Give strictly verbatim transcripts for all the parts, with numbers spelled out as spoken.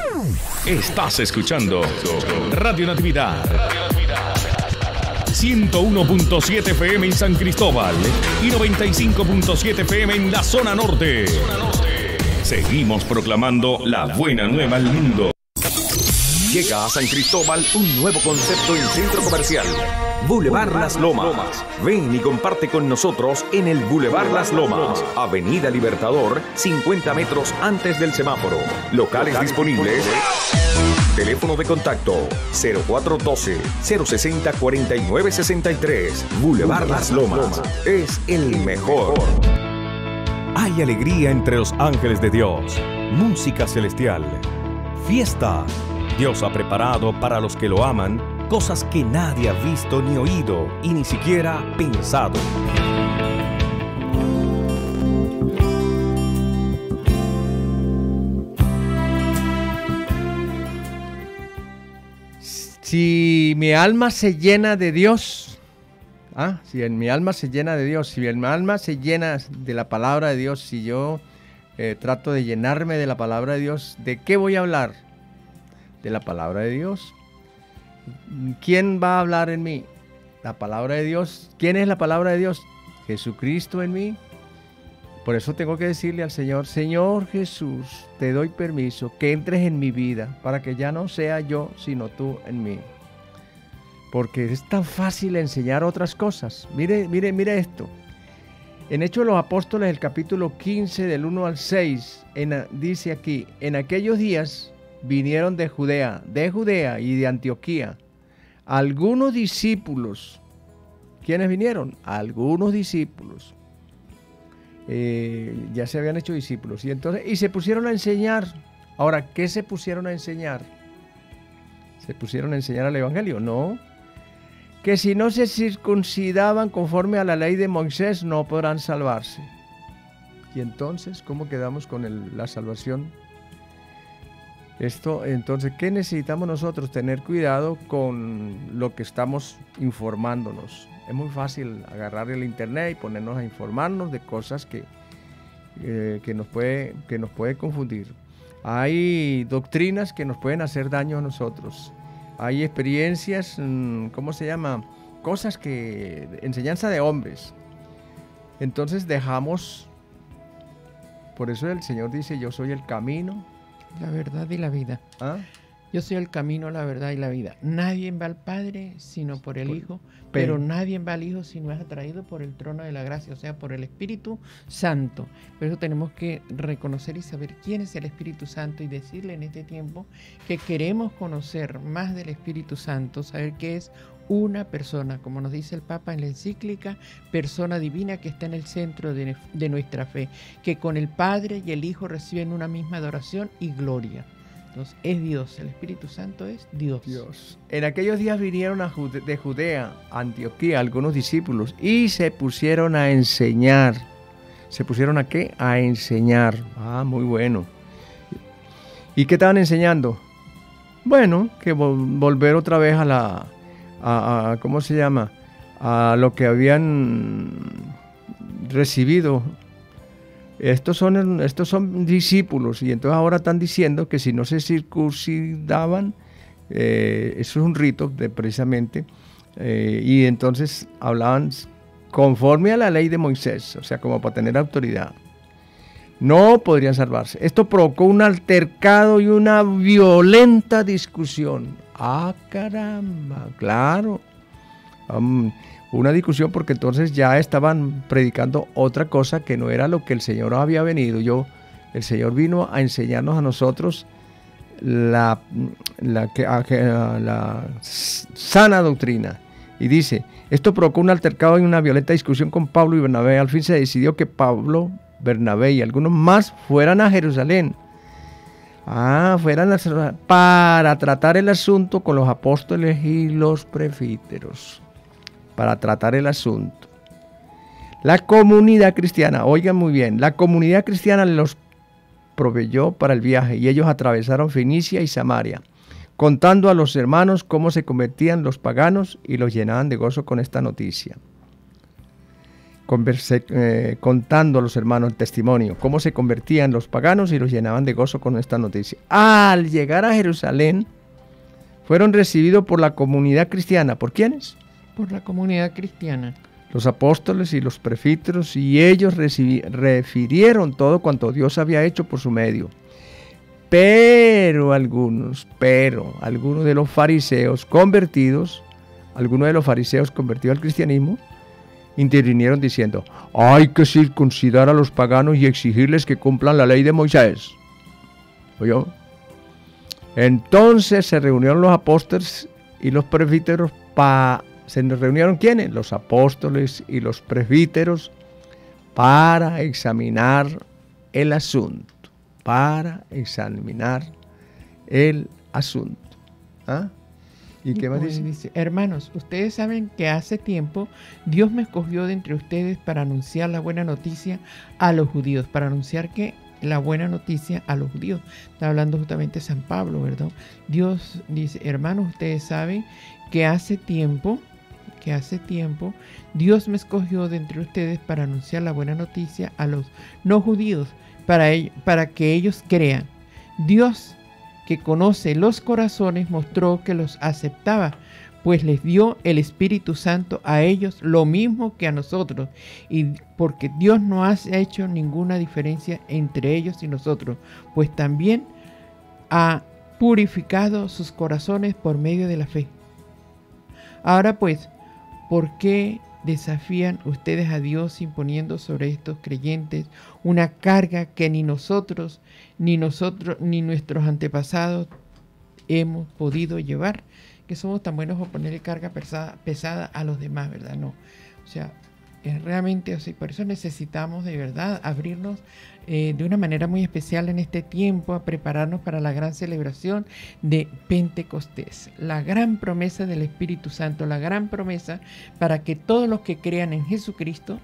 Estás escuchando Radio Natividad ciento uno punto siete F M en San Cristóbal y noventa y cinco punto siete F M en la zona norte. Seguimos proclamando la buena nueva al mundo. Llega a San Cristóbal un nuevo concepto en centro comercial. Boulevard Las Lomas. Ven y comparte con nosotros en el Boulevard Las Lomas, Avenida Libertador, cincuenta metros antes del semáforo. Locales disponibles. Teléfono de contacto cero cuatro uno dos, cero seis cero, cuatro nueve seis tres. Boulevard Las Lomas es el mejor. Hay alegría entre los ángeles de Dios, música celestial, fiesta. Dios ha preparado para los que lo aman cosas que nadie ha visto ni oído y ni siquiera pensado. Si mi alma se llena de Dios, ¿ah? si en mi alma se llena de Dios, si mi alma se llena de la palabra de Dios, si yo eh, trato de llenarme de la palabra de Dios, ¿de qué voy a hablar? De la palabra de Dios. ¿Quién va a hablar en mí? La palabra de Dios. ¿Quién es la palabra de Dios? Jesucristo en mí. Por eso tengo que decirle al Señor: Señor Jesús, te doy permiso que entres en mi vida para que ya no sea yo, sino tú en mí. Porque es tan fácil enseñar otras cosas. Mire, mire, mire esto. En Hechos de los Apóstoles, el capítulo quince, del uno al seis, en, dice aquí: en aquellos días vinieron de Judea, de Judea y de Antioquía algunos discípulos. ¿Quiénes vinieron? Algunos discípulos. Eh, ya se habían hecho discípulos. Y entonces, y se pusieron a enseñar. Ahora, ¿qué se pusieron a enseñar? ¿Se pusieron a enseñar el Evangelio? No. Que si no se circuncidaban conforme a la ley de Moisés, no podrán salvarse. Y entonces, ¿cómo quedamos con el, la salvación? Esto, entonces, ¿qué necesitamos nosotros? Tener cuidado con lo que estamos informándonos. Es muy fácil agarrar el internet y ponernos a informarnos de cosas que, eh, que, nos puede, que nos puede confundir. Hay doctrinas que nos pueden hacer daño a nosotros. Hay experiencias, ¿cómo se llama? Cosas que, enseñanza de hombres. Entonces dejamos, por eso el Señor dice: yo soy el camino, la verdad y la vida. ¿Ah? Yo soy el camino, la verdad y la vida. Nadie va al Padre sino por el por, Hijo, pero, pero nadie va al Hijo si no es atraído por el trono de la gracia, o sea, por el Espíritu Santo. Por eso tenemos que reconocer y saber quién es el Espíritu Santo y decirle en este tiempo que queremos conocer más del Espíritu Santo, saber que es una persona, como nos dice el Papa en la encíclica, persona divina que está en el centro de, de nuestra fe, que con el Padre y el Hijo reciben una misma adoración y gloria. Entonces, es Dios, el Espíritu Santo es Dios. Dios. En aquellos días vinieron a Jude- de Judea, a Antioquía, algunos discípulos y se pusieron a enseñar. ¿Se pusieron a qué? A enseñar. Ah, muy bueno. ¿Y qué estaban enseñando? Bueno, que vol- volver otra vez a la, a, a, ¿cómo se llama? A lo que habían recibido. Estos son, estos son discípulos y entonces ahora están diciendo que si no se circuncidaban, eh, eso es un rito de, precisamente, eh, y entonces hablaban conforme a la ley de Moisés, o sea, como para tener autoridad. No podrían salvarse. Esto provocó un altercado y una violenta discusión. Ah, caramba, claro. Um, Una discusión porque entonces ya estaban predicando otra cosa que no era lo que el Señor había venido. Yo, el Señor vino a enseñarnos a nosotros la, la, la, la sana doctrina. Y dice, esto provocó un altercado y una violenta discusión con Pablo y Bernabé. Al fin se decidió que Pablo, Bernabé y algunos más fueran a Jerusalén. Ah, fueran a, para tratar el asunto con los apóstoles y los presbíteros. Para tratar el asunto. La comunidad cristiana, oigan muy bien, la comunidad cristiana los proveyó para el viaje y ellos atravesaron Fenicia y Samaria, contando a los hermanos cómo se convertían los paganos y los llenaban de gozo con esta noticia. converse, eh, contando a los hermanos el testimonio, cómo se convertían los paganos y los llenaban de gozo con esta noticia. Al llegar a Jerusalén, fueron recibidos por la comunidad cristiana. ¿Por quiénes? Por la comunidad cristiana. Los apóstoles y los presbíteros, y ellos recibi- refirieron todo cuanto Dios había hecho por su medio. Pero algunos, pero algunos de los fariseos convertidos, algunos de los fariseos convertidos al cristianismo, intervinieron diciendo: hay que circuncidar a los paganos y exigirles que cumplan la ley de Moisés. ¿Oyó? Entonces se reunieron los apóstoles y los presbíteros para... ¿Se reunieron quiénes? Los apóstoles y los presbíteros para examinar el asunto. Para examinar el asunto. ¿Ah? ¿Y qué más dice? dice? Hermanos, ustedes saben que hace tiempo Dios me escogió de entre ustedes para anunciar la buena noticia a los judíos. ¿Para anunciar qué? La buena noticia a los judíos. Está hablando justamente San Pablo, ¿verdad? Dios dice: hermanos, ustedes saben que hace tiempo... que hace tiempo Dios me escogió de entre ustedes para anunciar la buena noticia a los no judíos, para, ello, para que ellos crean. Dios, que conoce los corazones, mostró que los aceptaba, pues les dio el Espíritu Santo a ellos lo mismo que a nosotros, y porque Dios no ha hecho ninguna diferencia entre ellos y nosotros, pues también ha purificado sus corazones por medio de la fe. Ahora pues, ¿por qué desafían ustedes a Dios imponiendo sobre estos creyentes una carga que ni nosotros, ni nosotros, ni nuestros antepasados hemos podido llevar? Que somos tan buenos por ponerle carga pesada, pesada a los demás, ¿verdad? No. O sea, es realmente, o sea, por eso necesitamos de verdad abrirnos eh, de una manera muy especial en este tiempo, a prepararnos para la gran celebración de Pentecostés, la gran promesa del Espíritu Santo, la gran promesa para que todos los que crean en Jesucristo,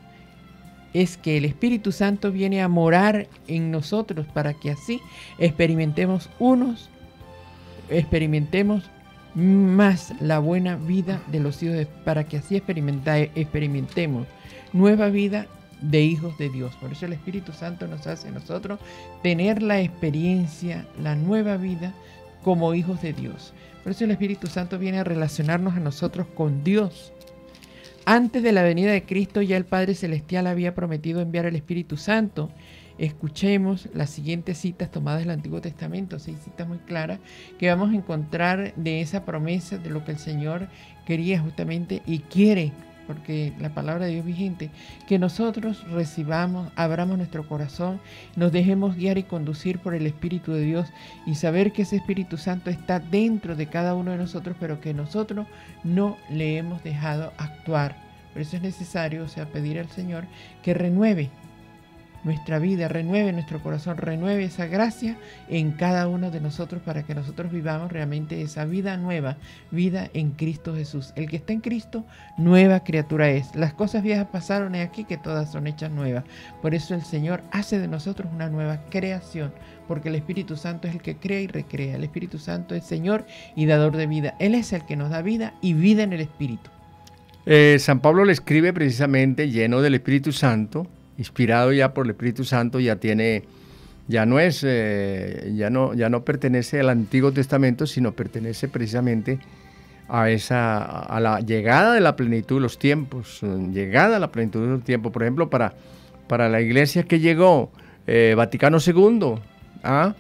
es que el Espíritu Santo viene a morar en nosotros para que así experimentemos unos, experimentemos más la buena vida de los hijos de, para que así experimenta, experimentemos nueva vida de hijos de Dios. Por eso el Espíritu Santo nos hace a nosotros tener la experiencia, la nueva vida como hijos de Dios. Por eso el Espíritu Santo viene a relacionarnos a nosotros con Dios. Antes de la venida de Cristo, ya el Padre Celestial había prometido enviar el Espíritu Santo. Escuchemos las siguientes citas tomadas del Antiguo Testamento, seis citas muy claras que vamos a encontrar de esa promesa, de lo que el Señor quería justamente y quiere, porque la palabra de Dios es vigente, que nosotros recibamos, abramos nuestro corazón, nos dejemos guiar y conducir por el Espíritu de Dios y saber que ese Espíritu Santo está dentro de cada uno de nosotros, pero que nosotros no le hemos dejado actuar. Por eso es necesario, o sea, pedir al Señor que renueve nuestra vida, renueve nuestro corazón, renueve esa gracia en cada uno de nosotros para que nosotros vivamos realmente esa vida nueva, vida en Cristo Jesús. El que está en Cristo, nueva criatura es. Las cosas viejas pasaron y aquí que todas son hechas nuevas. Por eso el Señor hace de nosotros una nueva creación, porque el Espíritu Santo es el que crea y recrea. El Espíritu Santo es Señor y dador de vida. Él es el que nos da vida y vida en el Espíritu. Eh, San Pablo le escribe precisamente lleno del Espíritu Santo, inspirado ya por el Espíritu Santo, ya tiene, ya no es, eh, ya no, ya no pertenece al Antiguo Testamento, sino pertenece precisamente a esa, a la llegada de la plenitud de los tiempos, llegada a la plenitud de los tiempos. Por ejemplo, para, para la iglesia que llegó, eh, Vaticano segundo, ¿ah?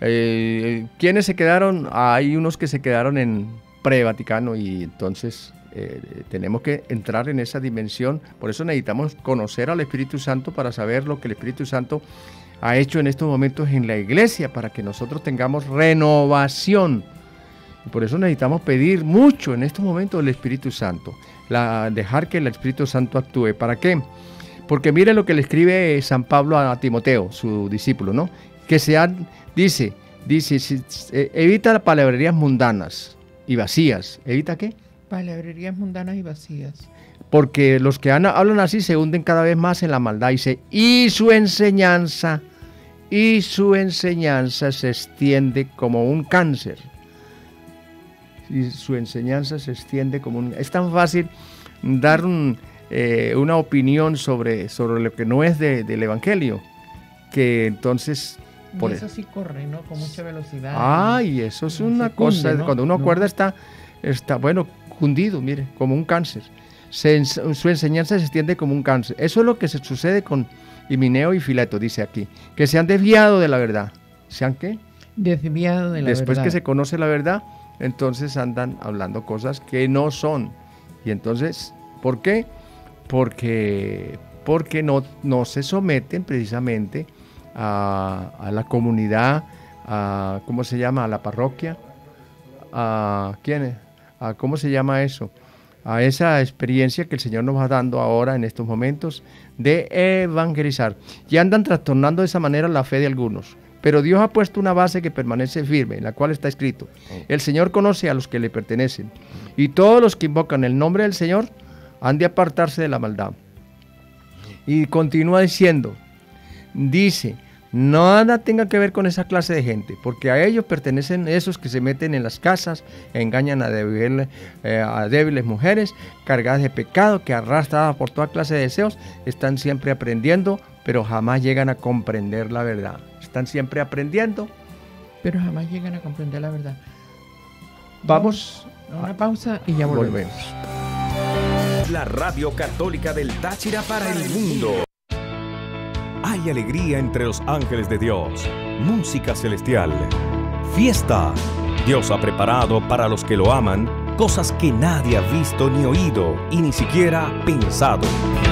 eh, ¿quiénes se quedaron? Hay unos que se quedaron en pre-Vaticano y entonces Eh, tenemos que entrar en esa dimensión. Por eso necesitamos conocer al Espíritu Santo para saber lo que el Espíritu Santo ha hecho en estos momentos en la iglesia, para que nosotros tengamos renovación. Y por eso necesitamos pedir mucho en estos momentos el Espíritu Santo, la, dejar que el Espíritu Santo actúe. ¿Para qué? Porque mire lo que le escribe San Pablo a Timoteo, su discípulo, ¿no? Que sean, dice, dice, evita las palabrerías mundanas y vacías. ¿Evita qué? Palabrerías mundanas y vacías. Porque los que hablan así se hunden cada vez más en la maldad. Dice, y su enseñanza, y su enseñanza se extiende como un cáncer. Y su enseñanza se extiende como un... Es tan fácil dar un, eh, una opinión sobre, sobre lo que no es de, del Evangelio, que entonces... Por eso sí corre, ¿no? Con mucha velocidad. Ay, eso es una cosa, ¿no? Cuando uno no. acuerda está, está, bueno, hundido, mire, como un cáncer. Se, su enseñanza se extiende como un cáncer. Eso es lo que se sucede con Himeneo y Fileto, dice aquí, que se han desviado de la verdad. ¿Se han qué? Desviado de la Después verdad. que se conoce la verdad, entonces andan hablando cosas que no son. Y entonces, ¿por qué? Porque, porque no, no se someten precisamente A, a la comunidad, a, ¿cómo se llama? A la parroquia, a ¿quién es? A, ¿cómo se llama eso? A esa experiencia que el Señor nos va dando ahora en estos momentos de evangelizar. Y andan trastornando de esa manera la fe de algunos. Pero Dios ha puesto una base que permanece firme, en la cual está escrito: el Señor conoce a los que le pertenecen, y todos los que invocan el nombre del Señor han de apartarse de la maldad. Y continúa diciendo, dice, nada tenga que ver con esa clase de gente, porque a ellos pertenecen esos que se meten en las casas, engañan a débiles, eh, a débiles mujeres, cargadas de pecado, que arrastradas por toda clase de deseos, están siempre aprendiendo, pero jamás llegan a comprender la verdad. Están siempre aprendiendo, pero jamás llegan a comprender la verdad. Vamos a una pausa y ya volvemos. volvemos. La Radio Católica del Táchira para el mundo. Hay alegría entre los ángeles de Dios, música celestial, fiesta. Dios ha preparado para los que lo aman cosas que nadie ha visto ni oído y ni siquiera pensado.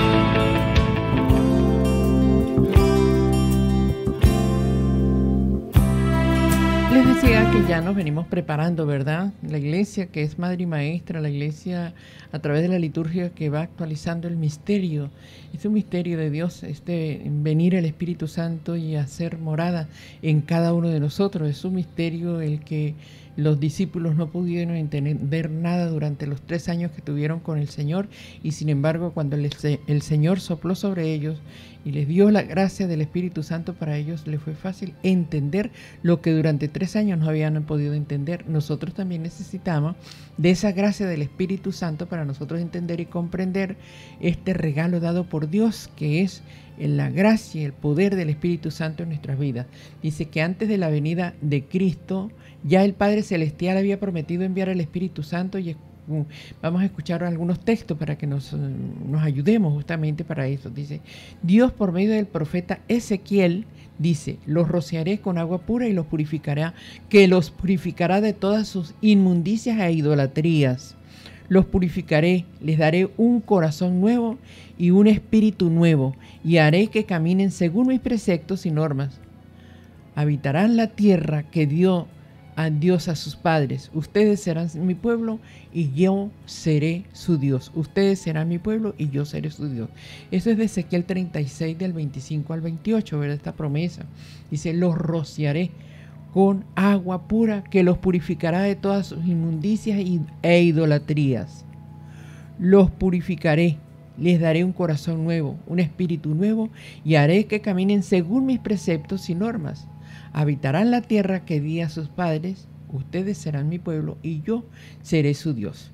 Les decía que ya nos venimos preparando, ¿verdad? La iglesia, que es madre y maestra, la iglesia a través de la liturgia que va actualizando el misterio. Es un misterio de Dios, este venir el Espíritu Santo y hacer morada en cada uno de nosotros. Es un misterio el que los discípulos no pudieron entender nada durante los tres años que tuvieron con el Señor, y sin embargo cuando el, el Señor sopló sobre ellos y les dio la gracia del Espíritu Santo, para ellos les fue fácil entender lo que durante tres años no habían podido entender. Nosotros también necesitamos de esa gracia del Espíritu Santo para nosotros entender y comprender este regalo dado por Dios, que es la gracia y el poder del Espíritu Santo en nuestras vidas. Dice que antes de la venida de Cristo, ya el Padre Celestial había prometido enviar el Espíritu Santo, y vamos a escuchar algunos textos para que nos, nos ayudemos justamente para eso. Dice, Dios por medio del profeta Ezequiel dice, los rociaré con agua pura y los purificará, que los purificará de todas sus inmundicias e idolatrías. Los purificaré, les daré un corazón nuevo y un espíritu nuevo, y haré que caminen según mis preceptos y normas. Habitarán la tierra que dio a Dios a sus padres. Ustedes serán mi pueblo y yo seré su Dios. Ustedes serán mi pueblo y yo seré su Dios. Eso es de Ezequiel treinta y seis, del veinticinco al veintiocho, ¿verdad? Esta promesa. Dice, los rociaré con agua pura que los purificará de todas sus inmundicias e idolatrías. Los purificaré, les daré un corazón nuevo, un espíritu nuevo, y haré que caminen según mis preceptos y normas. Habitarán la tierra que di a sus padres, ustedes serán mi pueblo y yo seré su Dios.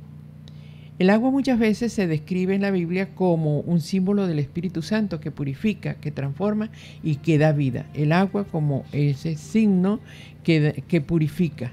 El agua muchas veces se describe en la Biblia como un símbolo del Espíritu Santo que purifica, que transforma y que da vida. El agua como ese signo que, que purifica,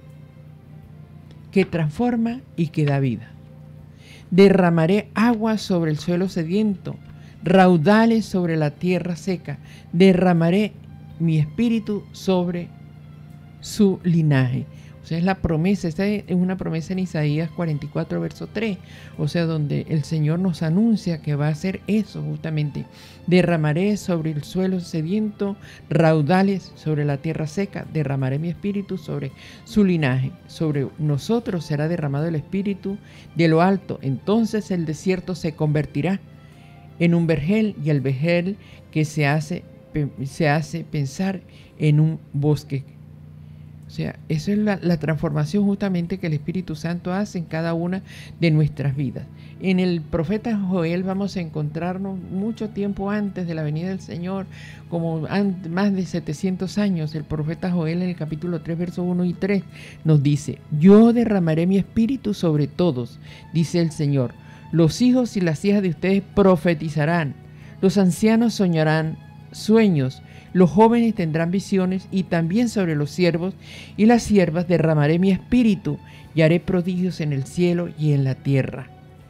que transforma y que da vida. Derramaré agua sobre el suelo sediento, raudales sobre la tierra seca. Derramaré mi espíritu sobre su linaje. O sea, es la promesa, esta es una promesa en Isaías cuarenta y cuatro, verso tres, o sea, donde el Señor nos anuncia que va a hacer eso justamente. Derramaré sobre el suelo sediento raudales sobre la tierra seca, derramaré mi espíritu sobre su linaje. Sobre nosotros será derramado el espíritu de lo alto, entonces el desierto se convertirá en un vergel, y el vergel que se hace se hace pensar en un bosque. O sea, eso es la, la transformación justamente que el Espíritu Santo hace en cada una de nuestras vidas. En el profeta Joel vamos a encontrarnos mucho tiempo antes de la venida del Señor, como antes, más de setecientos años. El profeta Joel en el capítulo tres, versos uno y tres nos dice, yo derramaré mi espíritu sobre todos, dice el Señor. Los hijos y las hijas de ustedes profetizarán, los ancianos soñarán sueños, los jóvenes tendrán visiones, y también sobre los siervos y las siervas derramaré mi espíritu y haré prodigios en el cielo y en la tierra.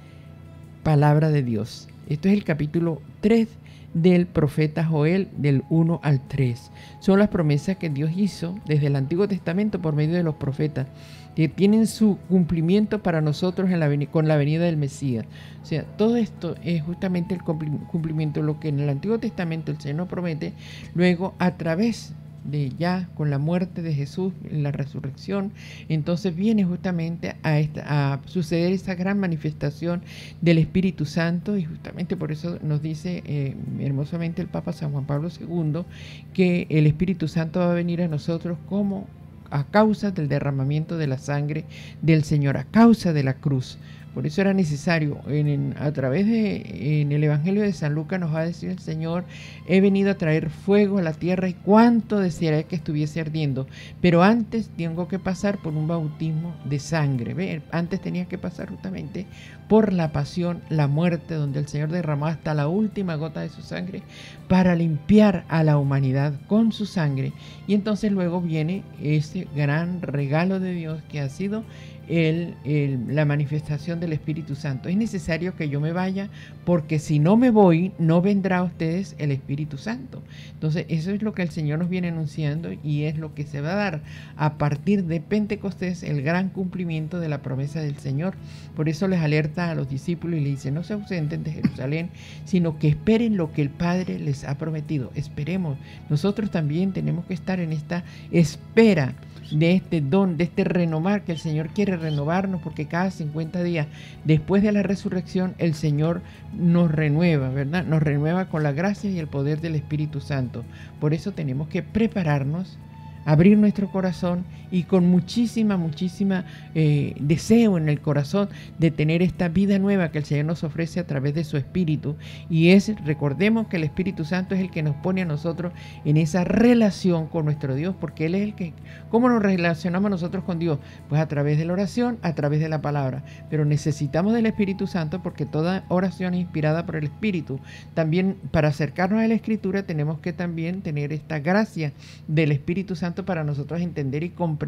Palabra de Dios. Esto es el capítulo tres del profeta Joel, del uno al tres. Son las promesas que Dios hizo desde el Antiguo Testamento por medio de los profetas, que tienen su cumplimiento para nosotros en la, con la venida del Mesías. O sea, todo esto es justamente el cumplimiento de lo que en el Antiguo Testamento el Señor nos promete, luego a través de ya con la muerte de Jesús, en la resurrección, entonces viene justamente a, esta, a suceder esa gran manifestación del Espíritu Santo, y justamente por eso nos dice eh, hermosamente el Papa San Juan Pablo segundo, que el Espíritu Santo va a venir a nosotros como a causa del derramamiento de la sangre del Señor, a causa de la cruz. Por eso era necesario, en, en, a través de, en el Evangelio de San Lucas nos va a decir el Señor: he venido a traer fuego a la tierra y cuánto desearía que estuviese ardiendo, pero antes tengo que pasar por un bautismo de sangre. ¿Ve? Antes tenía que pasar justamente por la pasión, la muerte, donde el Señor derramó hasta la última gota de su sangre para limpiar a la humanidad con su sangre. Y entonces luego viene ese gran regalo de Dios que ha sido El, el, la manifestación del Espíritu Santo. Es necesario que yo me vaya, porque si no me voy, no vendrá a ustedes el Espíritu Santo. Entonces eso es lo que el Señor nos viene anunciando, y es lo que se va a dar a partir de Pentecostés, el gran cumplimiento de la promesa del Señor. Por eso les alerta a los discípulos y les dice: no se ausenten de Jerusalén, sino que esperen lo que el Padre les ha prometido. Esperemos. Nosotros también tenemos que estar en esta espera de este don, de este renovar que el Señor quiere renovarnos, porque cada cincuenta días después de la resurrección el Señor nos renueva, ¿verdad? Nos renueva con la gracia y el poder del Espíritu Santo. Por eso tenemos que prepararnos, abrir nuestro corazón, y con muchísima, muchísima eh, deseo en el corazón de tener esta vida nueva que el Señor nos ofrece a través de su Espíritu. Y es, recordemos que el Espíritu Santo es el que nos pone a nosotros en esa relación con nuestro Dios, porque Él es el que, ¿cómo nos relacionamos nosotros con Dios? Pues a través de la oración, a través de la palabra. Pero necesitamos del Espíritu Santo, porque toda oración es inspirada por el Espíritu. También para acercarnos a la Escritura tenemos que también tener esta gracia del Espíritu Santo para nosotros entender y comprender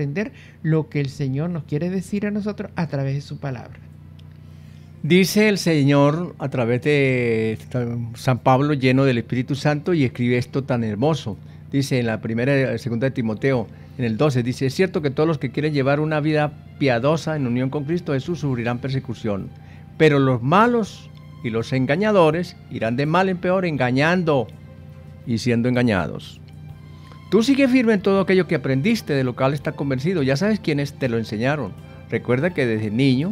lo que el Señor nos quiere decir a nosotros a través de su palabra. Dice el Señor a través de San Pablo, lleno del Espíritu Santo, y escribe esto tan hermoso. Dice en la primera y segunda de Timoteo, en el doce, dice: es cierto que todos los que quieren llevar una vida piadosa en unión con Cristo Jesús sufrirán persecución, pero los malos y los engañadores irán de mal en peor, engañando y siendo engañados. Tú sigue firme en todo aquello que aprendiste, de lo cual estás convencido. Ya sabes quiénes te lo enseñaron. Recuerda que desde niño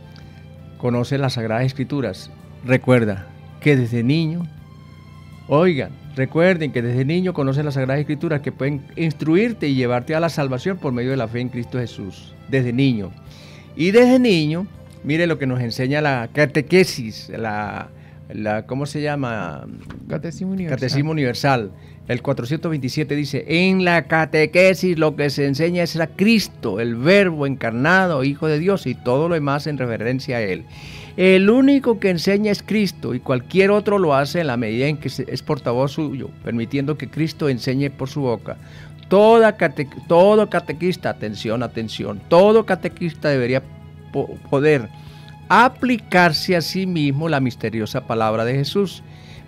conoces las Sagradas Escrituras. Recuerda que desde niño, oigan, recuerden que desde niño conoces las Sagradas Escrituras, que pueden instruirte y llevarte a la salvación por medio de la fe en Cristo Jesús. Desde niño. Y desde niño, mire lo que nos enseña la catequesis, la, la ¿cómo se llama? Catecismo Universal. Catecismo Universal. El cuatrocientos veintisiete dice: en la catequesis lo que se enseña es a Cristo, el Verbo encarnado, Hijo de Dios, y todo lo demás en referencia a Él. El único que enseña es Cristo, y cualquier otro lo hace en la medida en que es portavoz suyo, permitiendo que Cristo enseñe por su boca. Toda cate, todo catequista, atención, atención, todo catequista debería po poder aplicarse a sí mismo la misteriosa palabra de Jesús.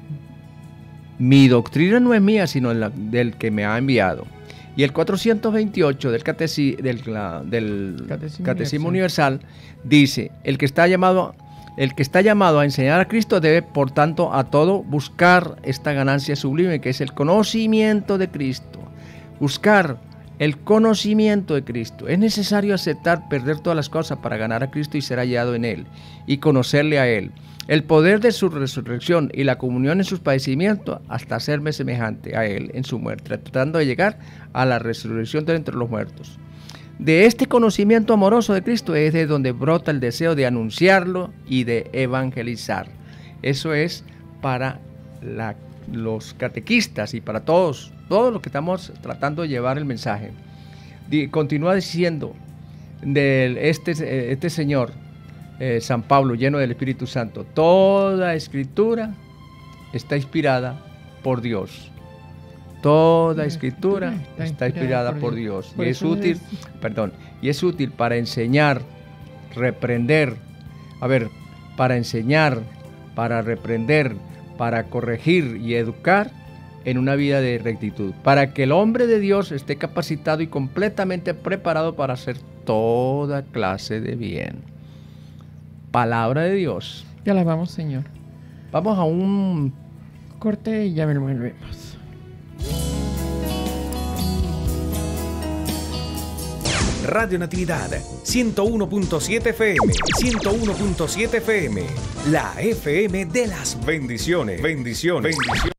Mi doctrina no es mía, sino la, del que me ha enviado. Y el cuatrocientos veintiocho del, cateci, del, la, del Catecismo, Catecismo Universal. Universal dice: el que está llamado, el que está llamado a enseñar a Cristo debe, por tanto, a todo buscar esta ganancia sublime, que es el conocimiento de Cristo. Buscar el conocimiento de Cristo. Es necesario aceptar perder todas las cosas para ganar a Cristo y ser hallado en Él, y conocerle a Él. El poder de su resurrección y la comunión en sus padecimientos, hasta hacerme semejante a Él en su muerte, tratando de llegar a la resurrección de entre los muertos. De este conocimiento amoroso de Cristo es de donde brota el deseo de anunciarlo y de evangelizar. Eso es para la, los catequistas y para todos, todos los que estamos tratando de llevar el mensaje. Continúa diciendo de este, este señor: eh, San Pablo, lleno del Espíritu Santo, toda escritura está inspirada por Dios. Toda escritura está, está inspirada por, por Dios. Dios. Por y es útil, es... perdón, y es útil para enseñar, reprender, a ver, para enseñar, para reprender, para corregir y educar en una vida de rectitud, para que el hombre de Dios esté capacitado y completamente preparado para hacer toda clase de bien. Palabra de Dios. Te alabamos, Señor. Vamos a un corte y ya volvemos. Radio Natividad, ciento uno punto siete F M, ciento uno punto siete F M, la F M de las bendiciones. Bendiciones. Bendiciones.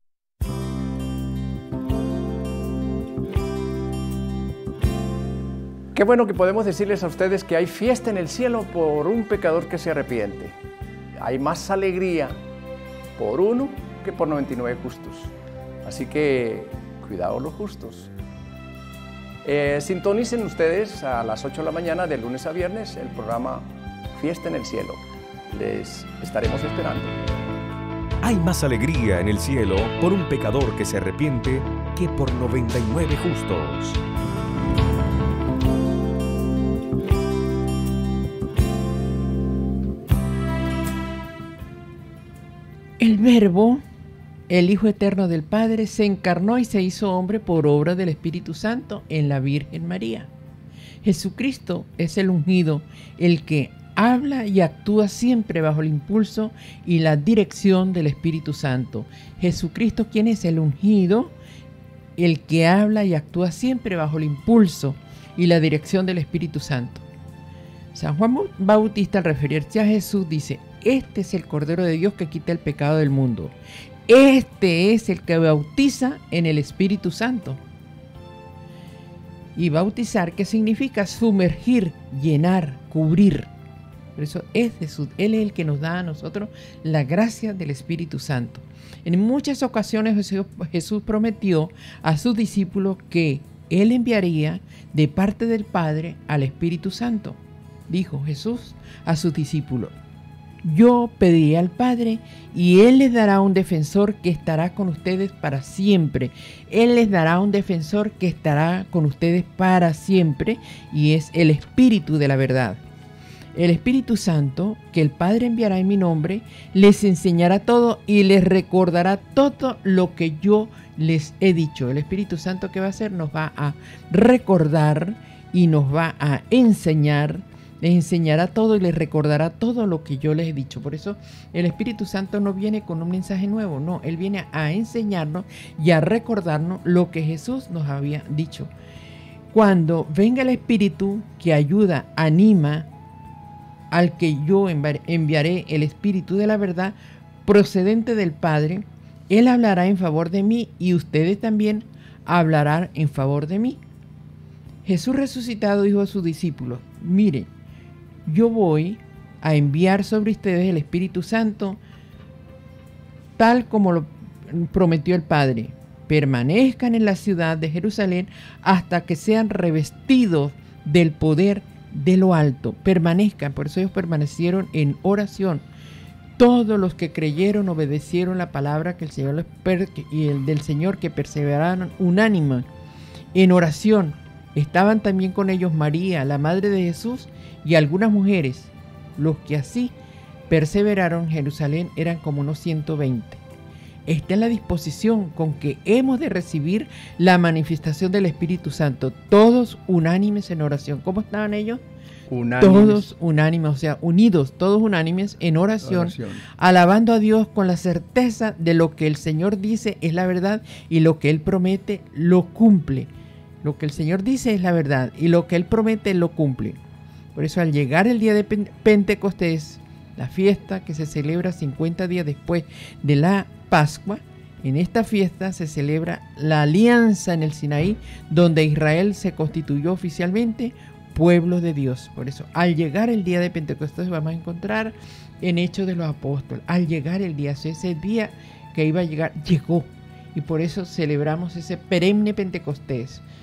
Qué bueno que podemos decirles a ustedes que hay fiesta en el cielo por un pecador que se arrepiente. Hay más alegría por uno que por noventa y nueve justos. Así que cuidado los justos. Eh, sintonicen ustedes a las ocho de la mañana de lunes a viernes el programa Fiesta en el Cielo. Les estaremos esperando. Hay más alegría en el cielo por un pecador que se arrepiente que por noventa y nueve justos. El Verbo, el Hijo Eterno del Padre, se encarnó y se hizo hombre por obra del Espíritu Santo en la Virgen María. Jesucristo es el ungido, el que habla y actúa siempre bajo el impulso y la dirección del Espíritu Santo. Jesucristo, ¿quién es el ungido? El que habla y actúa siempre bajo el impulso y la dirección del Espíritu Santo. San Juan Bautista, al referirse a Jesús, dice: este es el Cordero de Dios que quita el pecado del mundo. Este es el que bautiza en el Espíritu Santo. Y bautizar, ¿qué significa? Sumergir, llenar, cubrir. Por eso es Jesús. Él es el que nos da a nosotros la gracia del Espíritu Santo. En muchas ocasiones Jesús, Jesús prometió a sus discípulos que Él enviaría de parte del Padre al Espíritu Santo. Dijo Jesús a sus discípulos: yo pediré al Padre y Él les dará un defensor que estará con ustedes para siempre. Él les dará un defensor que estará con ustedes para siempre, y es el Espíritu de la verdad. El Espíritu Santo, que el Padre enviará en mi nombre, les enseñará todo y les recordará todo lo que yo les he dicho. El Espíritu Santo, ¿qué va a hacer? Nos va a recordar y nos va a enseñar. Les enseñará todo y les recordará todo lo que yo les he dicho. Por eso el Espíritu Santo no viene con un mensaje nuevo, no. Él viene a enseñarnos y a recordarnos lo que Jesús nos había dicho. Cuando venga el Espíritu que ayuda, anima, al que yo enviaré, el Espíritu de la verdad, procedente del Padre, Él hablará en favor de mí y ustedes también hablarán en favor de mí. Jesús resucitado dijo a sus discípulos: miren, yo voy a enviar sobre ustedes el Espíritu Santo, tal como lo prometió el Padre. Permanezcan en la ciudad de Jerusalén hasta que sean revestidos del poder de lo alto. Permanezcan, por eso ellos permanecieron en oración. Todos los que creyeron obedecieron la palabra que el Señor les per- y el del Señor, que perseveraron unánime en oración. Estaban también con ellos María, la madre de Jesús, y algunas mujeres. Los que así perseveraron en Jerusalén eran como unos ciento veinte. Está en la disposición con que hemos de recibir la manifestación del Espíritu Santo, todos unánimes en oración. ¿Cómo estaban ellos? Unánimes. Todos unánimes, o sea, unidos, todos unánimes en oración, oración, alabando a Dios con la certeza de lo que el Señor dice es la verdad y lo que Él promete lo cumple. Lo que el Señor dice es la verdad y lo que Él promete lo cumple. Por eso, al llegar el día de Pentecostés, la fiesta que se celebra cincuenta días después de la Pascua, en esta fiesta se celebra la alianza en el Sinaí, donde Israel se constituyó oficialmente pueblo de Dios. Por eso, al llegar el día de Pentecostés, vamos a encontrar en Hechos de los Apóstoles, al llegar el día, ese día que iba a llegar, llegó. Y por eso celebramos ese perenne Pentecostés.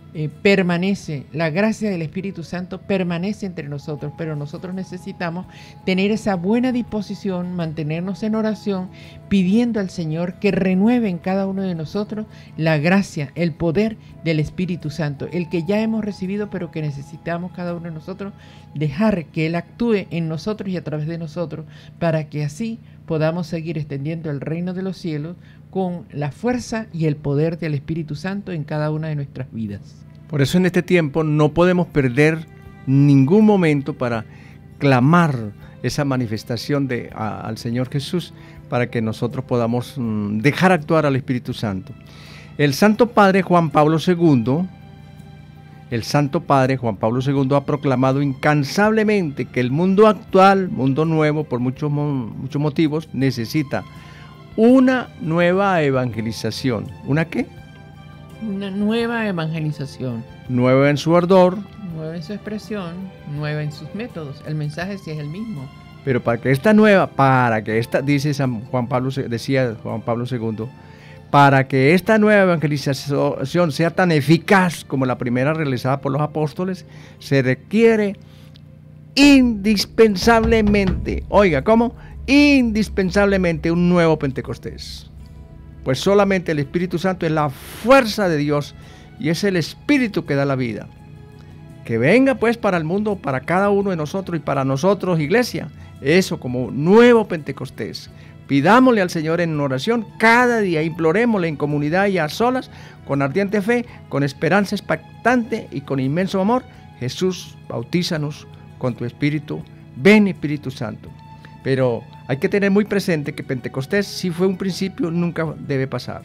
eh, permanece, la gracia del Espíritu Santo permanece entre nosotros, pero nosotros necesitamos tener esa buena disposición, mantenernos en oración, pidiendo al Señor que renueve en cada uno de nosotros la gracia, el poder del Espíritu Santo, el que ya hemos recibido, pero que necesitamos cada uno de nosotros dejar que Él actúe en nosotros y a través de nosotros, para que así podamos seguir extendiendo el reino de los cielos con la fuerza y el poder del Espíritu Santo en cada una de nuestras vidas. Por eso en este tiempo no podemos perder ningún momento para clamar esa manifestación de, a, al Señor Jesús, para que nosotros podamos mm, dejar actuar al Espíritu Santo. El Santo Padre Juan Pablo segundo, el Santo Padre Juan Pablo segundo ha proclamado incansablemente que el mundo actual, mundo nuevo, por muchos, muchos motivos, necesita una nueva evangelización. ¿Una qué? Una nueva evangelización. Nueva en su ardor. Nueva en su expresión, nueva en sus métodos. El mensaje sí es el mismo. Pero para que esta nueva, para que esta, dice San Juan Pablo, decía Juan Pablo segundo, para que esta nueva evangelización sea tan eficaz como la primera realizada por los apóstoles, se requiere indispensablemente, oiga, ¿cómo? Indispensablemente un nuevo Pentecostés. Pues solamente el Espíritu Santo es la fuerza de Dios y es el Espíritu que da la vida. Que venga pues para el mundo, para cada uno de nosotros y para nosotros, iglesia, eso como nuevo Pentecostés. Pidámosle al Señor en oración cada día, implorémosle en comunidad y a solas, con ardiente fe, con esperanza expectante y con inmenso amor. Jesús, bautízanos con tu Espíritu, ven Espíritu Santo. Pero hay que tener muy presente que Pentecostés, si fue un principio, nunca debe pasar.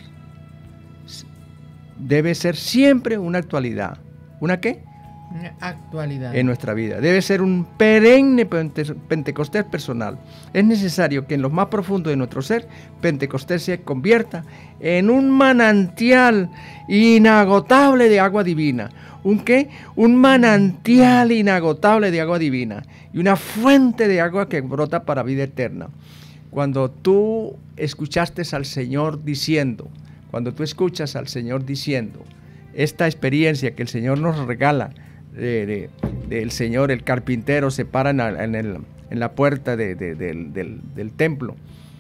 Debe ser siempre una actualidad. ¿Una qué? Una actualidad. En nuestra vida. Debe ser un perenne Pentecostés personal. Es necesario que en lo más profundo de nuestro ser, Pentecostés se convierta en un manantial inagotable de agua divina. ¿Un qué? Un manantial inagotable de agua divina. Y una fuente de agua que brota para vida eterna. Cuando tú escuchaste al Señor diciendo, cuando tú escuchas al Señor diciendo, esta experiencia que el Señor nos regala, de, de, de el Señor, el carpintero, se para en, en, el, en la puerta de, de, de, del, del templo,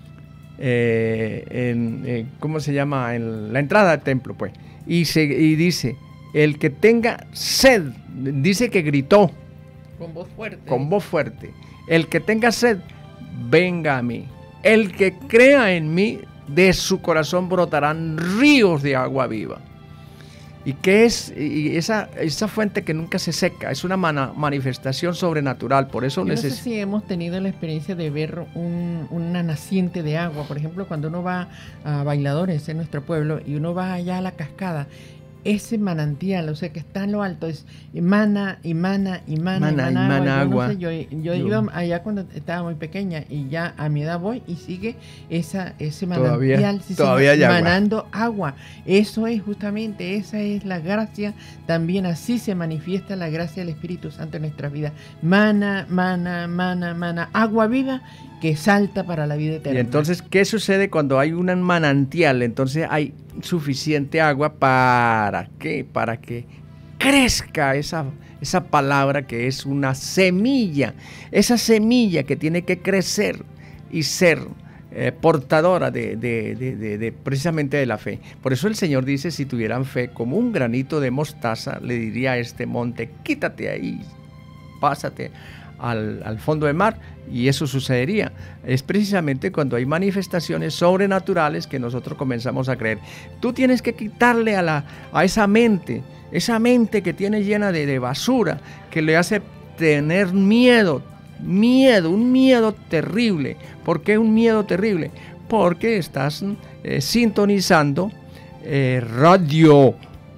eh, en, eh, ¿cómo se llama? En la entrada del templo, pues, y, se, y dice, el que tenga sed, dice que gritó, con voz fuerte, con voz fuerte, el que tenga sed, venga a mí, el que crea en mí, de su corazón brotarán ríos de agua viva. ¿Y qué es? Y esa, esa fuente que nunca se seca, es una mana, manifestación sobrenatural, por eso Yo no sé neces- si hemos tenido la experiencia de ver un, una naciente de agua, por ejemplo, cuando uno va a Bailadores en nuestro pueblo y uno va allá a la cascada, ese manantial, o sea, que está en lo alto, es mana y mana y mana, Mana, y mana, y mana agua. agua. Yo, no sé, yo, yo Yo- iba allá cuando estaba muy pequeña y ya a mi edad voy y sigue esa, ese Todavía- manantial sí, todavía señor, hay agua. manando agua. Eso es justamente, esa es la gracia, también así se manifiesta la gracia del Espíritu Santo en nuestras vidas. Mana, mana, mana, mana, agua viva que salta para la vida eterna. Y entonces, ¿qué sucede cuando hay un manantial? Entonces hay suficiente agua para ¿qué? Para que crezca esa, esa palabra que es una semilla, esa semilla que tiene que crecer y ser eh, portadora de, de, de, de, de precisamente de la fe. Por eso el Señor dice, si tuvieran fe como un granito de mostaza, le diría a este monte, quítate ahí, pásate Al, al fondo del mar, y eso sucedería. Es precisamente cuando hay manifestaciones sobrenaturales que nosotros comenzamos a creer. Tú tienes que quitarle a, la, a esa mente, esa mente que tiene llena de, de basura, que le hace tener miedo, miedo, un miedo terrible. ¿Por qué un miedo terrible? Porque estás eh, sintonizando eh, radio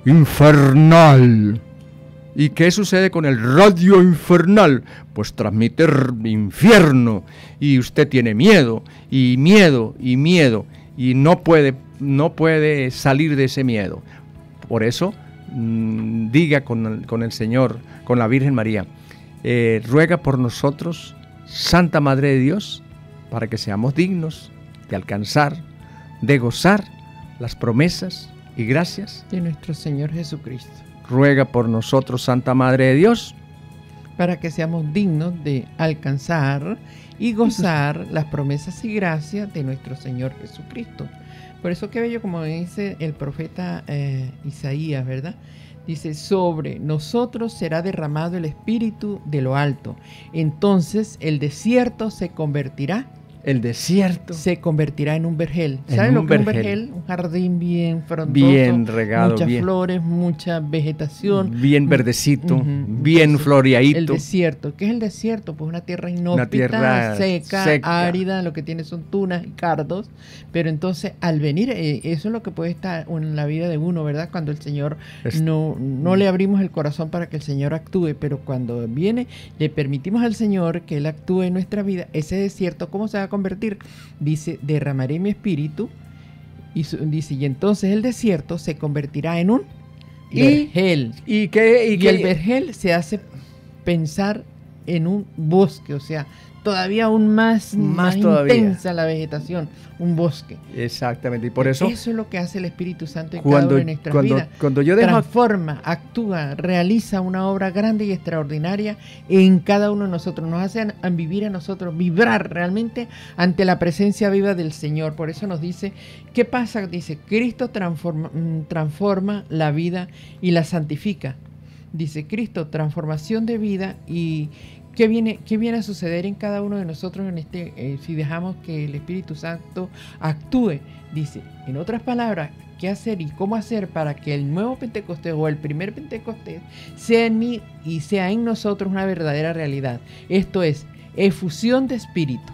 infernal. ¿Y qué sucede con el radio infernal? Pues transmite r- infierno, y usted tiene miedo, y miedo, y miedo, y no puede, no puede salir de ese miedo. Por eso, mmm, diga con el, con el Señor, con la Virgen María, eh, ruega por nosotros, Santa Madre de Dios, para que seamos dignos de alcanzar, de gozar las promesas y gracias de nuestro Señor Jesucristo. ruega por nosotros, Santa Madre de Dios, para que seamos dignos de alcanzar y gozar las promesas y gracias de nuestro Señor Jesucristo. Por eso qué bello, como dice el profeta eh, Isaías, ¿verdad? Dice, sobre nosotros será derramado el Espíritu de lo alto. Entonces el desierto se convertirá el desierto se convertirá en un vergel. ¿Sabes lo que es un vergel? Un jardín bien frondoso, bien regado, muchas bien, flores, mucha vegetación, bien verdecito, uh-huh. bien Entonces, floreadito. El desierto, ¿qué es el desierto? Pues una tierra inhóspita, una tierra seca, seca, árida, lo que tiene son tunas y cardos, pero entonces al venir, eh, eso es lo que puede estar en la vida de uno, ¿verdad? Cuando el Señor es... no, no le abrimos el corazón para que el Señor actúe, pero cuando viene, le permitimos al Señor que Él actúe en nuestra vida, ese desierto, ¿cómo se va a convertir? Dice, derramaré mi espíritu, y su, dice, y entonces el desierto se convertirá en un vergel. ¿Y, y, qué, y, y qué? el vergel se hace pensar en un bosque, o sea, todavía aún más, más, más intensa la vegetación, un bosque. Exactamente, y por eso... Eso es lo que hace el Espíritu Santo en cuando, cada una de nuestras cuando, vidas. Cuando yo dejo... Transforma, actúa, realiza una obra grande y extraordinaria en cada uno de nosotros. Nos hace a vivir a nosotros, vibrar realmente ante la presencia viva del Señor. Por eso nos dice, ¿qué pasa? Dice, Cristo transforma, transforma la vida y la santifica. Dice, Cristo, transformación de vida y... ¿Qué viene, ¿Qué viene a suceder en cada uno de nosotros en este, eh, si dejamos que el Espíritu Santo actúe? Dice, en otras palabras, ¿qué hacer y cómo hacer para que el nuevo Pentecostés o el primer Pentecostés sea en mí y sea en nosotros una verdadera realidad? Esto es, efusión de espíritu,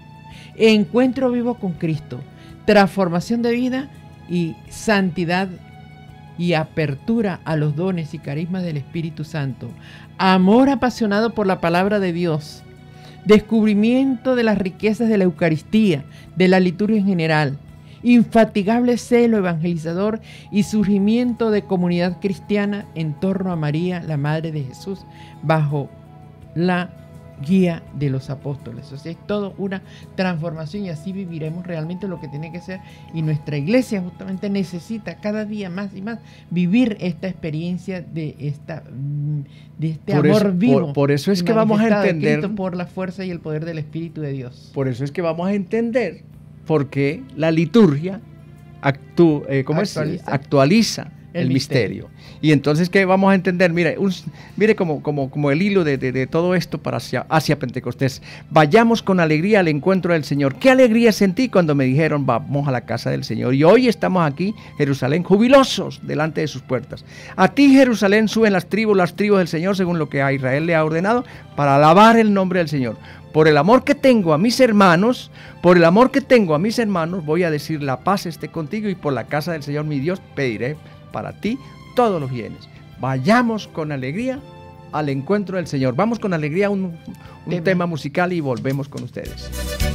encuentro vivo con Cristo, transformación de vida y santidad y apertura a los dones y carismas del Espíritu Santo, amor apasionado por la palabra de Dios, descubrimiento de las riquezas de la Eucaristía, de la liturgia en general, infatigable celo evangelizador y surgimiento de comunidad cristiana en torno a María, la Madre de Jesús, bajo la guía de los apóstoles. O sea, es todo una transformación y así viviremos realmente lo que tiene que ser, y nuestra iglesia justamente necesita cada día más y más vivir esta experiencia de esta de este por amor eso, vivo. Por, por eso es que vamos a entender por la fuerza y el poder del Espíritu de Dios. Por eso es que vamos a entender por qué la liturgia actú, eh, ¿cómo actualiza, es? actualiza el, el misterio. misterio. Y entonces, ¿qué vamos a entender? Mire, un, mire como, como, como el hilo de, de, de todo esto para hacia, hacia Pentecostés. Vayamos con alegría al encuentro del Señor. ¿Qué alegría sentí cuando me dijeron vamos a la casa del Señor? Y hoy estamos aquí, Jerusalén, jubilosos delante de sus puertas. A ti, Jerusalén, suben las tribus, las tribus del Señor, según lo que a Israel le ha ordenado, para alabar el nombre del Señor. Por el amor que tengo a mis hermanos, por el amor que tengo a mis hermanos, voy a decir la paz esté contigo, y por la casa del Señor mi Dios pediré para ti todos los bienes. Vayamos con alegría al encuentro del Señor. Vamos con alegría a un, un tema. tema musical y volvemos con ustedes.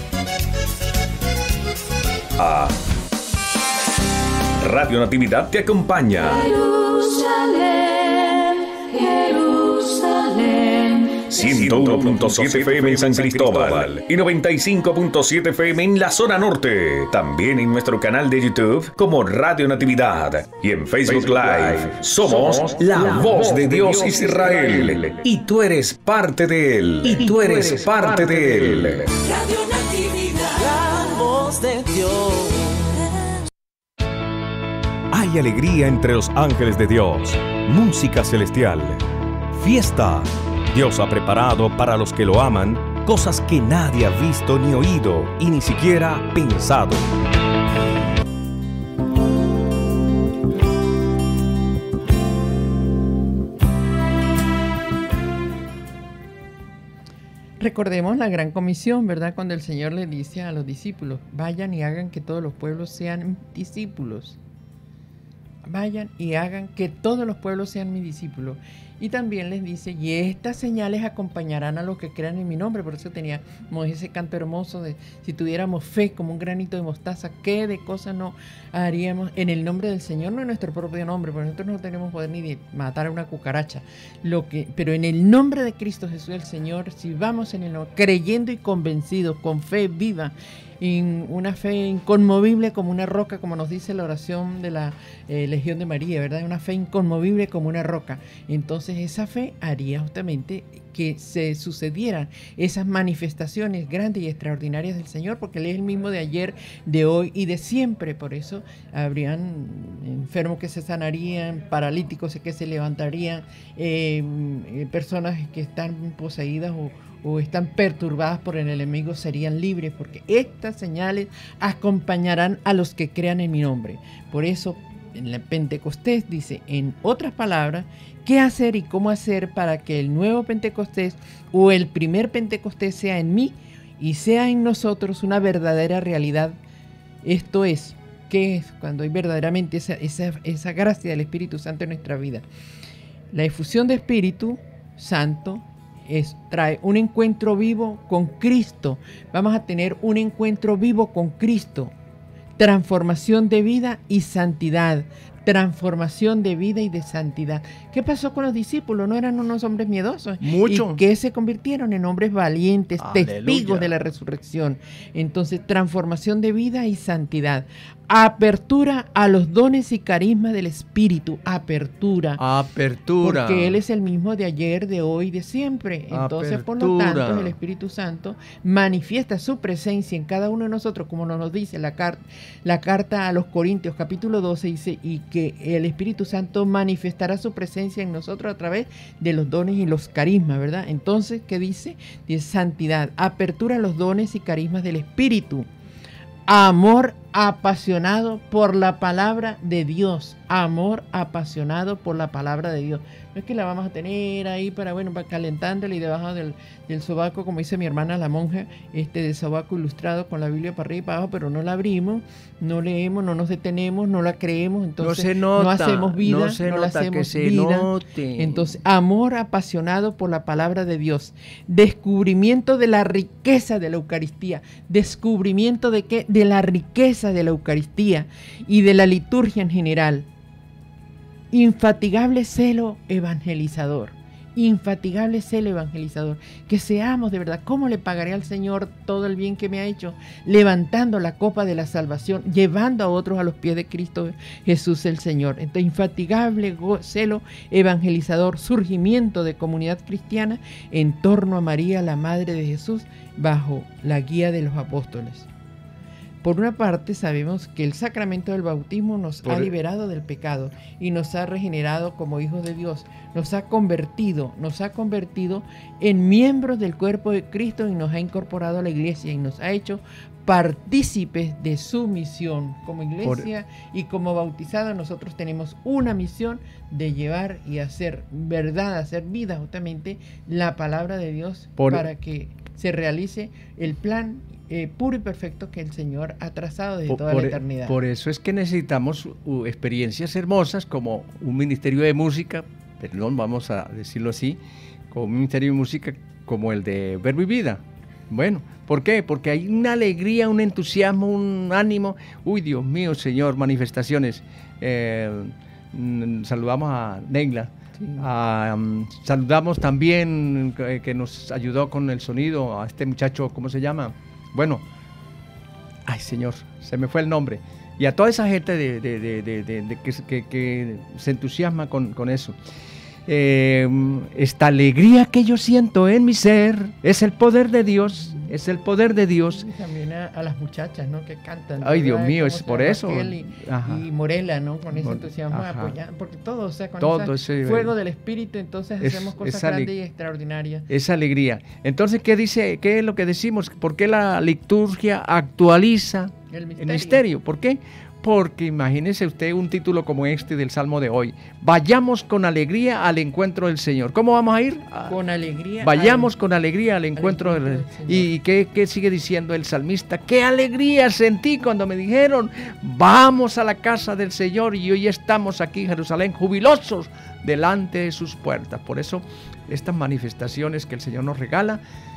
Ah. Radio Natividad te acompaña. Jerusalén, Jerusalén. ciento uno punto siete F M en San Cristóbal y noventa y cinco punto siete F M en la zona norte. También en nuestro canal de YouTube como Radio Natividad y en Facebook Live. Somos la voz de Dios Israel. Y tú eres parte de él. Y tú eres parte de él. Radio Natividad, la voz de Dios. Hay alegría entre los ángeles de Dios. Música celestial. Fiesta. Dios ha preparado para los que lo aman cosas que nadie ha visto ni oído y ni siquiera pensado. Recordemos la gran comisión, ¿verdad? Cuando el Señor le dice a los discípulos, vayan y hagan que todos los pueblos sean discípulos. Vayan y hagan que todos los pueblos sean mis discípulos. Y también les dice, y estas señales acompañarán a los que crean en mi nombre. Por eso teníamos ese canto hermoso de, si tuviéramos fe como un granito de mostaza, ¿qué de cosas no haríamos en el nombre del Señor? No en nuestro propio nombre, porque nosotros no tenemos poder ni de matar a una cucaracha. Lo que, pero en el nombre de Cristo Jesús el Señor, si vamos en el nombre, creyendo y convencidos, con fe viva, en una fe inconmovible como una roca, como nos dice la oración de la eh, Legión de María, ¿verdad? Una fe inconmovible como una roca. Entonces esa fe haría justamente que se sucedieran esas manifestaciones grandes y extraordinarias del Señor, porque Él es el mismo de ayer, de hoy y de siempre. Por eso habrían enfermos que se sanarían, paralíticos que se levantarían, eh, personas que están poseídas o o están perturbadas por el enemigo serían libres, porque estas señales acompañarán a los que crean en mi nombre. Por eso en la Pentecostés dice, en otras palabras, qué hacer y cómo hacer para que el nuevo Pentecostés o el primer Pentecostés sea en mí y sea en nosotros una verdadera realidad. Esto es, ¿qué es? Cuando hay verdaderamente esa, esa, esa gracia del Espíritu Santo en nuestra vida. La efusión del Espíritu Santo Es, trae un encuentro vivo con Cristo. Vamos a tener un encuentro vivo con Cristo. Transformación de vida y santidad. Transformación de vida y de santidad. ¿Qué pasó con los discípulos? ¿No eran unos hombres miedosos? Mucho. ¿Y qué se convirtieron? En hombres valientes, Aleluya. testigos de la resurrección. Entonces, transformación de vida y santidad. Apertura a los dones y carismas del Espíritu. Apertura. Apertura. Porque Él es el mismo de ayer, de hoy, de siempre. Entonces, Apertura. por lo tanto, el Espíritu Santo manifiesta su presencia en cada uno de nosotros, como nos dice la, car la carta a los Corintios, capítulo doce, dice, y que el Espíritu Santo manifestará su presencia en nosotros a través de los dones y los carismas, ¿verdad? Entonces, ¿qué dice? Dice santidad, apertura a los dones y carismas del Espíritu. Amor apasionado por la palabra de Dios. Amor apasionado por la palabra de Dios. No es que la vamos a tener ahí para, bueno, para calentándola y debajo del, del sobaco, como dice mi hermana la monja, este de sobaco ilustrado con la Biblia para arriba y para abajo, pero no la abrimos, no leemos, no nos detenemos, no la creemos, entonces no, se nota, no hacemos vida, no, se no la nota hacemos que se vida. note. Entonces, amor apasionado por la palabra de Dios. Descubrimiento de la riqueza de la Eucaristía. Descubrimiento de qué? De la riqueza de la Eucaristía y de la liturgia en general. Infatigable celo evangelizador. Infatigable celo evangelizador. Que seamos de verdad, ¿cómo le pagaré al Señor todo el bien que me ha hecho? Levantando la copa de la salvación, llevando a otros a los pies de Cristo Jesús el Señor. Entonces, infatigable celo evangelizador, surgimiento de comunidad cristiana en torno a María, la Madre de Jesús, bajo la guía de los apóstoles. Por una parte, sabemos que el sacramento del bautismo nos Por ha el... liberado del pecado y nos ha regenerado como hijos de Dios. Nos ha convertido, nos ha convertido en miembros del cuerpo de Cristo y nos ha incorporado a la iglesia y nos ha hecho partícipes de su misión. Como iglesia Por... y como bautizados, nosotros tenemos una misión de llevar y hacer verdad, hacer vida justamente la palabra de Dios Por... para que se realice el plan Eh, puro y perfecto que el Señor ha trazado desde por, toda por, la eternidad. Por eso es que necesitamos uh, experiencias hermosas como un ministerio de música, perdón, vamos a decirlo así, como un ministerio de música como el de Verbo y Vida. Bueno, ¿por qué? Porque hay una alegría, un entusiasmo, un ánimo. Uy, Dios mío, Señor, manifestaciones. Eh, mm, saludamos a Neila. Sí. Uh, um, saludamos también que, que nos ayudó con el sonido a este muchacho, ¿cómo se llama? Bueno, ay Señor, se me fue el nombre. Y a toda esa gente de, de, de, de, de, de que, que, que se entusiasma con, con eso. Eh, esta alegría que yo siento en mi ser es el poder de Dios, es el poder de Dios. Y también a, a las muchachas, ¿no? Que cantan. Ay, Dios mío, es por eso. Y, y Morela, ¿no? Con ese entusiasmo apoyando, porque todo, o sea, con todo ese fuego del Espíritu, entonces es, hacemos cosas grandes y extraordinarias. Esa alegría. Entonces, ¿qué dice? ¿Qué es lo que decimos? ¿Por qué la liturgia actualiza el misterio? El misterio? ¿Por qué? porque imagínese usted un título como este del Salmo de hoy. Vayamos con alegría al encuentro del Señor. ¿Cómo vamos a ir? Con alegría. Vayamos al, con alegría al encuentro, al encuentro del, del Señor. ¿Y qué, qué sigue diciendo el salmista? ¡Qué alegría sentí cuando me dijeron, vamos a la casa del Señor! Y hoy estamos aquí en Jerusalén, jubilosos delante de sus puertas. Por eso, estas manifestaciones que el Señor nos regala,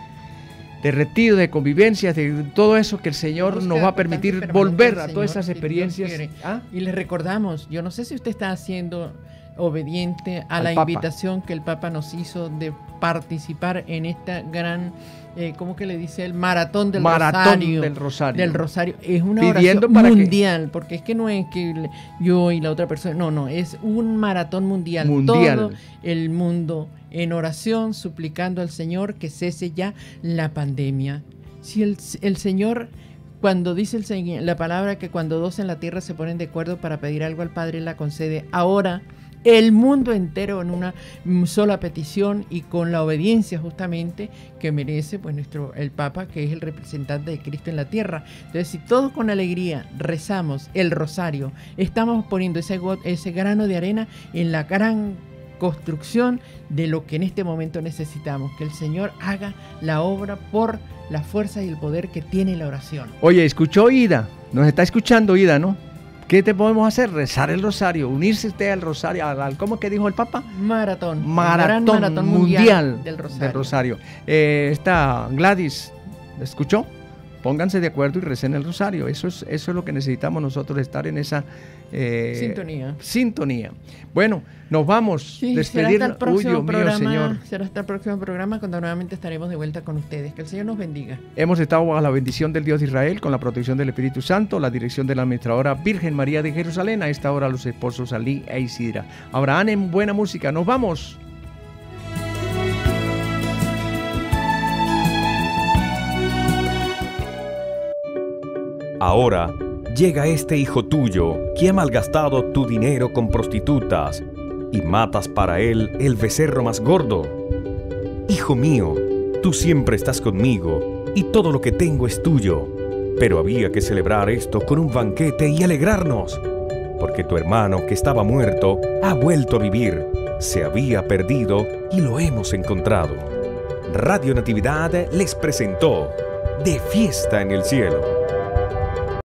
de retiro, de convivencia, de todo eso que el Señor nos va a permitir volver a todas esas experiencias. ¿Ah? Y les recordamos, yo no sé si usted está haciendo obediente a Al la Papa. invitación que el Papa nos hizo de participar en esta gran, eh, ¿cómo que le dice? El maratón del Maratón Rosario. del Rosario. Del Rosario. Es una Pidiendo oración para que- mundial, porque es que no es que le- yo y la otra persona, no, no, es un maratón mundial. Mundial. Todo el mundo en oración, suplicando al Señor que cese ya la pandemia. Si el, el Señor, cuando dice el Señor, la palabra que cuando dos en la tierra se ponen de acuerdo para pedir algo al Padre, la concede. Ahora, el mundo entero en una sola petición y con la obediencia justamente que merece pues nuestro el Papa, que es el representante de Cristo en la tierra. Entonces, si todos con alegría rezamos el rosario, estamos poniendo ese, go- ese grano de arena en la gran construcción de lo que en este momento necesitamos, que el Señor haga la obra por la fuerza y el poder que tiene la oración. Oye, ¿escuchó Ida? Nos está escuchando Ida, ¿no? ¿Qué te podemos hacer? Rezar el rosario, unirse usted al rosario, al, al- ¿cómo que dijo el Papa? Maratón. el Maratón, gran maratón mundial, del Rosario. del Rosario. Eh, esta Gladys, ¿escuchó? Pónganse de acuerdo y recen el rosario. Eso es, eso es lo que necesitamos nosotros, estar en esa eh, Sintonía. sintonía. Bueno, nos vamos. Sí, despedir. será hasta el Uy, próximo Dios mío, programa, Señor. será hasta el próximo programa cuando nuevamente estaremos de vuelta con ustedes. Que el Señor nos bendiga. Hemos estado bajo la bendición del Dios de Israel, con la protección del Espíritu Santo, la dirección de la administradora Virgen María de Jerusalén. A esta hora los esposos Ali e Isidra. Abraham en buena música. Nos vamos. Ahora llega este hijo tuyo que ha malgastado tu dinero con prostitutas y matas para él el becerro más gordo. Hijo mío, tú siempre estás conmigo y todo lo que tengo es tuyo. Pero había que celebrar esto con un banquete y alegrarnos, porque tu hermano que estaba muerto ha vuelto a vivir, se había perdido y lo hemos encontrado. Radio Natividad les presentó De Fiesta en el Cielo.